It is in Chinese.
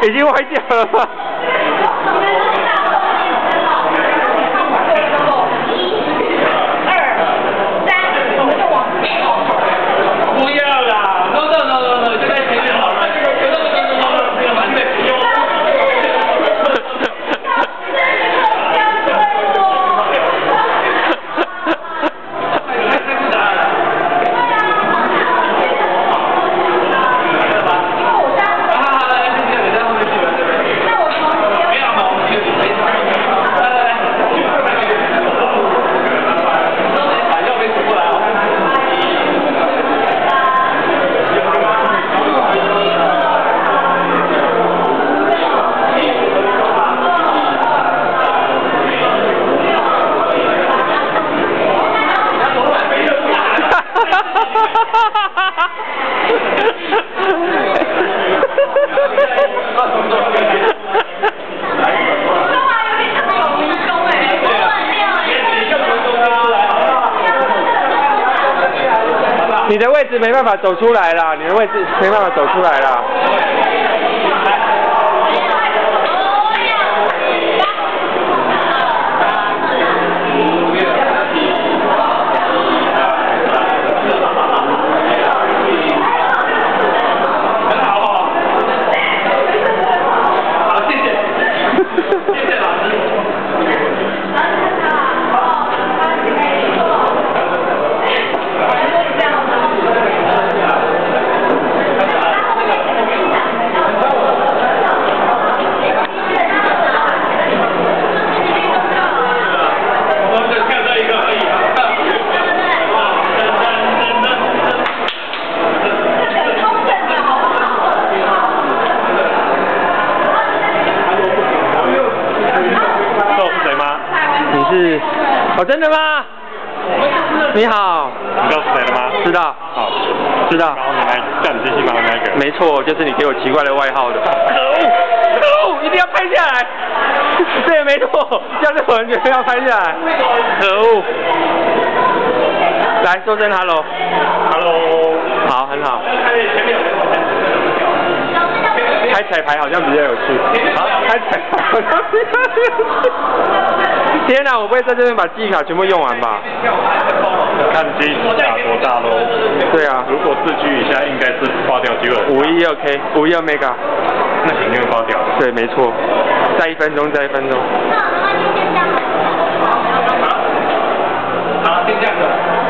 已经歪掉了吗？ 不要啦 ！No no no no no， 就在前面好了。 你的位置没办法走出来啦，你的位置没办法走出来啦。是哦，真的吗？你好， 你知道是谁了吗？ 知道， 好， 知道。 然后你来叫你机器猫的那个。 没错，就是你给我奇怪的外号的。可恶！可恶！一定要拍下来。对，没错，要是有人决定要拍下来。可恶！来，说声 hello。 Hello。 好，很好。开彩排好像比较有趣。啊，开彩排好像比较有趣。天哪，我不会在这边把记忆卡全部用完吧？ 看机卡多大喽。 对啊， 如果4G 以下，应该是爆掉机会。 51 OK， 51 mega。 那肯定会爆掉。 对，没错。再1分钟，再1分钟。 好，先这样子。